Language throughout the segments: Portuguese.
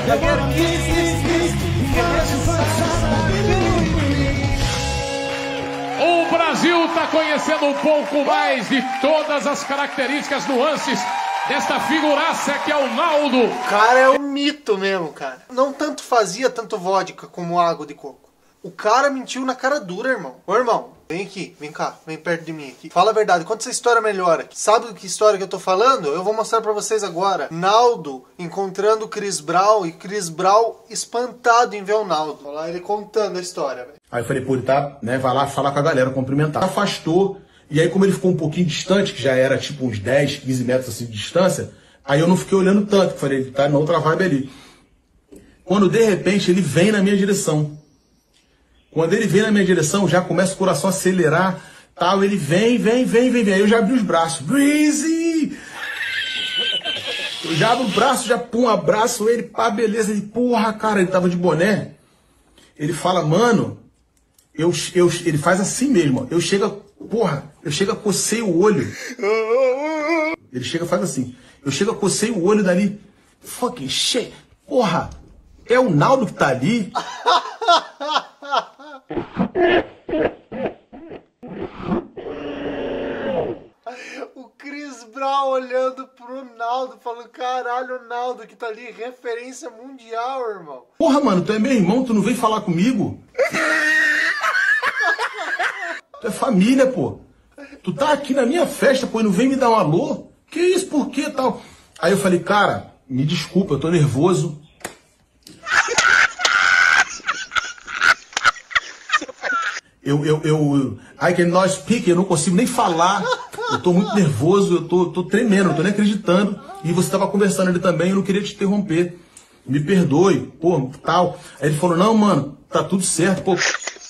O Brasil está conhecendo um pouco mais de todas as características, nuances desta figuraça que é o Naldo. O cara é um mito mesmo, cara. Não tanto fazia tanto vodka como água de coco. O cara mentiu na cara dura, irmão. Ô, irmão, vem aqui, vem cá, vem perto de mim aqui. Fala a verdade, conta essa história melhor aqui. Sabe do que história que eu tô falando? Eu vou mostrar pra vocês agora. Naldo encontrando o Chris Brown e Chris Brown espantado em ver o Naldo. Olha lá ele contando a história, velho. Aí eu falei, pô, ele tá, né, vai lá falar com a galera, cumprimentar. Afastou, e aí como ele ficou um pouquinho distante, que já era tipo uns 10, 15 metros assim de distância, aí eu não fiquei olhando tanto, falei, ele tá na outra vibe ali. Quando de repente ele vem na minha direção. Quando ele vem na minha direção, já começa o coração a acelerar, tal, ele vem. Aí eu já abri os braços. Breezy! Eu já abro o braço, já pum, abraço ele, pá, beleza. Ele, porra, cara, ele tava de boné. Ele fala, mano, ele faz assim mesmo, eu chego a cocei o olho. Ele chega e faz assim, eu chego a cocei o olho dali. Fucking shit, porra, é o Naldo que tá ali? O Chris Brown olhando pro Naldo, falando, caralho, o Naldo que tá ali, referência mundial, irmão. Porra, mano, tu é meu irmão, tu não vem falar comigo? Tu é família, pô. Tu tá aqui na minha festa, pô, e não vem me dar um alô? Que isso, por que tal? Aí eu falei, cara, me desculpa, eu tô nervoso. I cannot speak, eu não consigo nem falar. Eu tô muito nervoso, eu tô tremendo, não tô nem acreditando. E você tava conversando ali também, eu não queria te interromper. Me perdoe, pô, tal. Aí ele falou, não, mano, tá tudo certo, pô.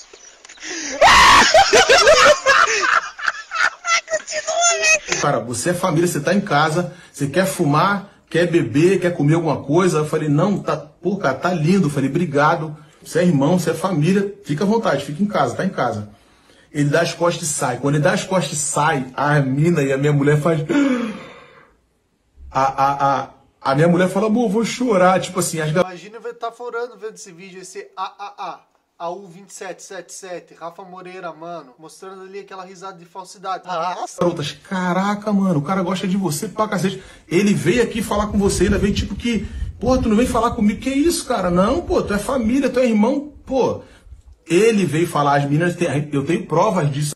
Cara, você é família, você tá em casa, você quer fumar, quer beber, quer comer alguma coisa. Eu falei, não, tá, pô, cara, tá lindo. Eu falei, obrigado. Você é irmão, você é família, fica à vontade, fica em casa, tá em casa. Ele dá as costas e sai. Quando ele dá as costas e sai, a mina e a minha mulher faz... A minha mulher fala, amor, vou chorar, tipo assim... Imagina eu estar forando vendo esse vídeo, esse AU2777, Rafa Moreira, mano, mostrando ali aquela risada de falsidade. Garotas, caraca, mano, o cara gosta de você pra cacete. Ele veio aqui falar com você, ainda veio tipo que... Pô, tu não vem falar comigo, que isso, cara? Não, pô, tu é família, tu é irmão, pô. Ele veio falar, as meninas, eu tenho provas disso.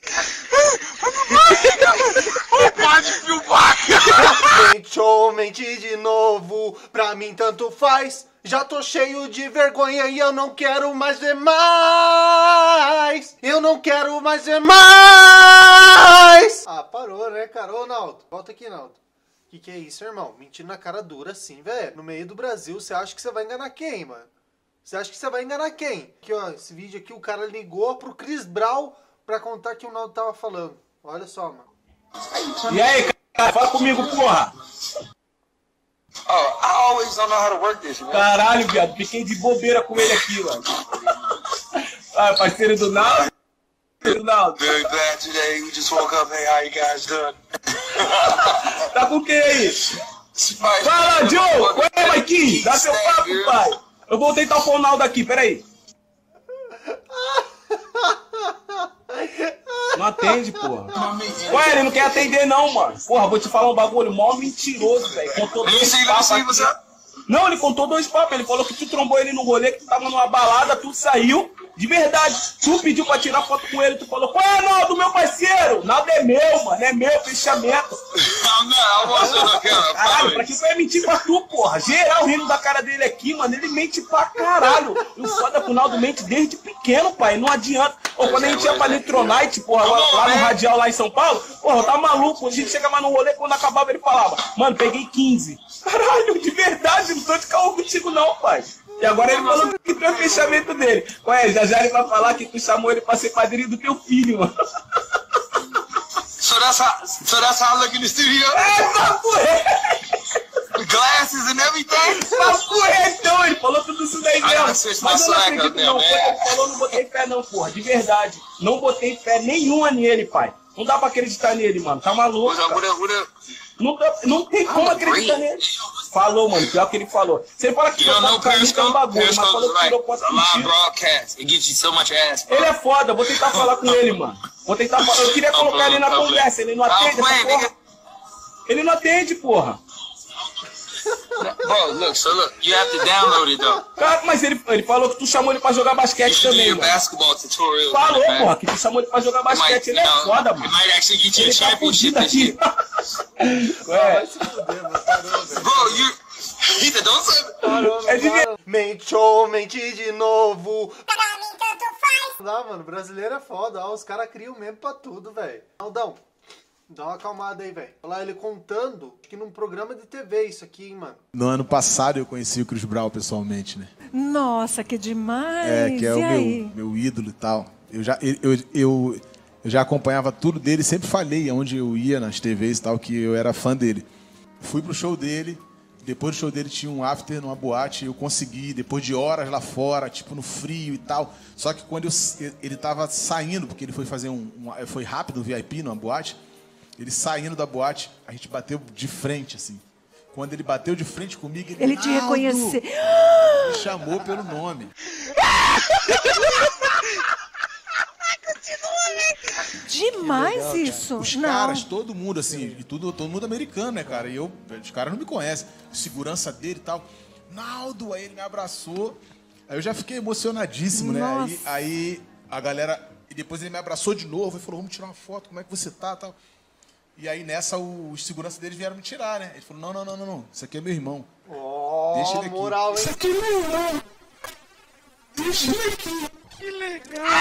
Pode filmar! Mente ou mente de novo, pra mim tanto faz. Já tô cheio de vergonha e eu não quero mais ver mais. Eu não quero mais ver mais. Ah, parou, né, cara? Ô, Naldo, volta aqui, Naldo. Que é isso, irmão? Mentindo na cara dura assim, velho. No meio do Brasil, você acha que você vai enganar quem, mano? Você acha que você vai enganar quem? Aqui, ó, esse vídeo aqui, o cara ligou pro Chris Brown pra contar que o Naldo tava falando. Olha só, mano. E aí, cara, fala comigo, porra! Oh, I always don't know how to work this, man. Caralho, viado, fiquei de bobeira com ele aqui, mano. Ah, parceiro do Naldo. Very bad today, we just woke up, hey, how you guys doing? Tá com quem aí? Fala, Joe! Ué, Maikinho, dá seu papo, pai. Eu vou tentar o Naldo aqui, peraí. Não atende, porra. Ué, ele não quer atender não, mano. Porra, vou te falar um bagulho, mó mentiroso, velho. Contou dois papos. Não, ele contou dois papos. Ele falou que tu trombou ele no rolê, que tu tava numa balada, tu saiu. De verdade, tu pediu pra tirar foto com ele, tu falou, qual é, Naldo, meu parceiro? Naldo é meu, mano, é meu, fechamento. Caralho, pra que vai mentir pra tu, porra? Geral rindo da cara dele aqui, mano, ele mente pra caralho. E o foda é que o Naldo mente desde pequeno, pai, não adianta. Ou quando a gente ia pra Nitronite, porra, lá no Radial, lá em São Paulo, porra, eu tava maluco. Quando a gente chegava no rolê, quando acabava, ele falava, mano, peguei 15. Caralho, de verdade, não tô de caô contigo não, pai. E agora ele falou que tu é o fechamento dele. Ué, já ele vai falar que tu chamou ele pra ser padrinho do teu filho, mano. So that's how I look in the studio? É, papo reto! Glasses and everything? Papo retão, ele falou tudo isso daí mesmo. Mas eu não acredito não, foi ele falou, não botei fé não, porra, de verdade. Não botei fé nenhuma nele, pai. Não dá pra acreditar nele, mano, tá maluco, Não tem como acreditar nele. Falou, mano, pior que ele falou. Você fala que You know, é um bagulho, mas falou que tirou like foto a live contigo. broadcast. It gets you so much ass, bro. Ele é foda, vou tentar falar com ele, mano. Vou tentar falar. Eu queria colocar ele na conversa, ele não atende essa porra. Ele não atende, porra. Bro, look, you have to download it, though. Cara, mas ele falou que tu chamou ele pra jogar basquete You também, do your mano. basketball tutorial. Falou, man. porra, que tu chamou ele pra jogar It might, basquete. Ele é foda, it mano. might actually get you a Ele tá championship fudido this year. aqui. Ué, Se fuder, mano. Parou, velho. Bro, you... He said, don't say... Parou, É de- parou. Mentiu, menti de novo. Não dá, mano. Brasileiro é foda. Ó, os caras criam mesmo pra tudo, velho. Aldão, dá uma acalmada aí, velho. Olha lá, ele contando que num programa de TV isso aqui, hein, mano. No ano passado eu conheci o Chris Brown pessoalmente, né? Nossa, que demais! É, que é E o aí? meu ídolo e tal. Eu já acompanhava tudo dele, sempre falei onde eu ia nas TVs e tal, que eu era fã dele. Fui pro show dele, depois do show dele tinha um after numa boate, eu consegui, depois de horas lá fora, tipo no frio e tal. Só que quando ele tava saindo, porque ele foi fazer foi rápido, um VIP numa boate, ele saindo da boate, a gente bateu de frente, assim. Quando ele bateu de frente comigo, Ele te "Naldo!" reconheceu. Me chamou pelo nome. Demais isso! Os Não. caras, todo mundo, assim, e todo mundo americano, né, cara? E os caras não me conhecem. Segurança dele e tal. Naldo, aí ele me abraçou. Aí eu já fiquei emocionadíssimo, né? Nossa. Aí a galera. E depois ele me abraçou de novo e falou: vamos tirar uma foto, como é que você tá tal. E aí nessa, os seguranças deles vieram me tirar, né? Ele falou: não. Isso aqui é meu irmão. Ó, Deixa ele aqui. moral, hein? Isso aqui é meu irmão. Deixa ele aqui. Que legal.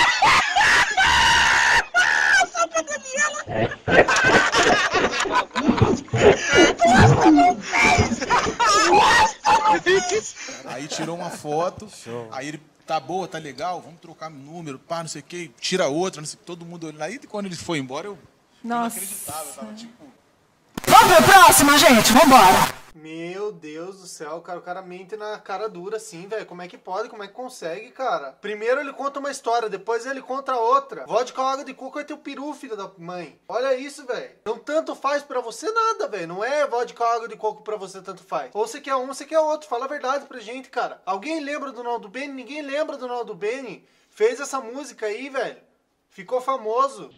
Aí tirou uma foto, aí ele, tá boa, tá legal, vamos trocar número, pá, não sei o que, tira outra, não sei, todo mundo olhando. Aí quando ele foi embora, eu não Nossa. acreditava, eu tava tipo... Vamos pra próxima, gente! Vambora! Meu Deus do céu, cara, o cara mente na cara dura assim, velho. Como é que pode? Como é que consegue, cara? Primeiro ele conta uma história, depois ele conta outra. Vodka com água de coco é teu peru, filho da mãe. Olha isso, velho. Não tanto faz pra você nada, velho. Não é vodka com água de coco pra você tanto faz. Ou você quer um, você quer outro. Fala a verdade pra gente, cara. Alguém lembra do Naldo Bene? Ninguém lembra do Naldo Bene. Fez essa música aí, velho. Ficou famoso.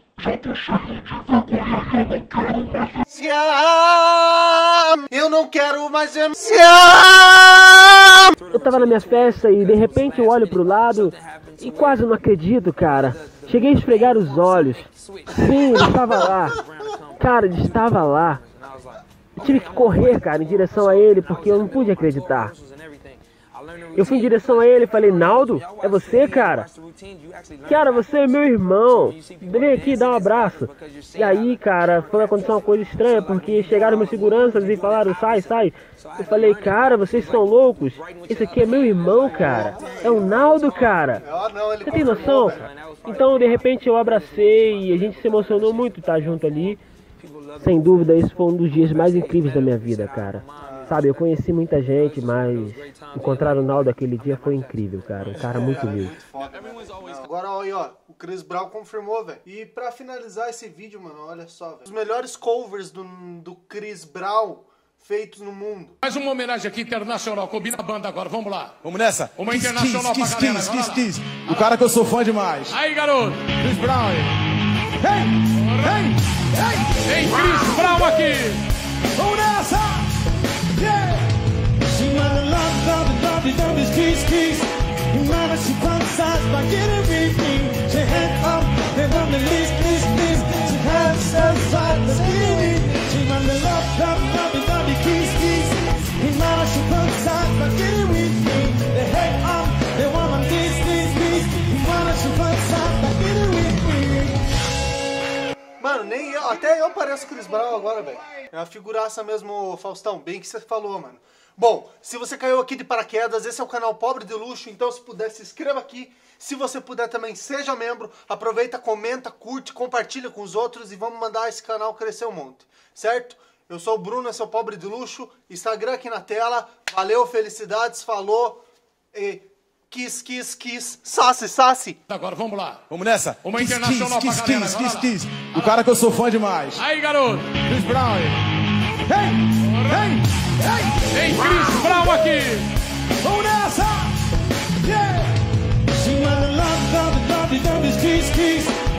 Eu não quero mais ver. Eu tava na minha festa e de repente eu olho pro lado e quase não acredito, cara. Cheguei a esfregar os olhos. Sim, ele estava lá. Cara, ele estava lá. Eu tive que correr, cara, em direção a ele porque eu não pude acreditar. Eu fui em direção a ele e falei: Naldo, é você, cara? Cara, você é meu irmão. Vem aqui, dá um abraço. E aí, cara, foi acontecer uma coisa estranha, porque chegaram meus seguranças e falaram: sai, sai. Eu falei: cara, vocês são loucos? Esse aqui é meu irmão, cara. É o Naldo, cara. Você tem noção? Então, de repente, eu abracei e a gente se emocionou muito estar junto ali. Sem dúvida, esse foi um dos dias mais incríveis da minha vida, cara. Sabe, eu conheci muita gente, mas encontrar o Naldo aquele dia foi incrível, cara. Um cara muito lindo. Agora, olha aí, ó. O Chris Brown confirmou, velho. E pra finalizar esse vídeo, mano, olha só, velho. Os melhores covers do Chris Brown feitos no mundo. Mais uma homenagem aqui internacional. Combina a banda agora, vamos lá. Vamos nessa? Uma internacional pra galera, vai lá. Kiss. O cara que eu sou fã demais. Aí, garoto. Chris Brown. Tem Chris Brown aqui. Vamos nessa! Mano, nem eu, até eu pareço Chris Brown agora, velho. É uma figuraça mesmo, Faustão, bem que você falou, mano. Bom, se você caiu aqui de paraquedas, esse é o canal Pobre de Luxo, então se puder, se inscreva aqui. Se você puder também, seja membro, aproveita, comenta, curte, compartilha com os outros e vamos mandar esse canal crescer um monte, certo? Eu sou o Bruno, esse é o Pobre de Luxo, Instagram aqui na tela, valeu, felicidades, falou, e kiss, sasse. Agora, vamos lá. Vamos nessa? Uma internacional pra galera, vai lá. O cara que eu sou fã demais. Aí, garoto. Chris Brown. Tem Chris Brown aqui. Vamos nessa! Yeah! She was a love, kiss.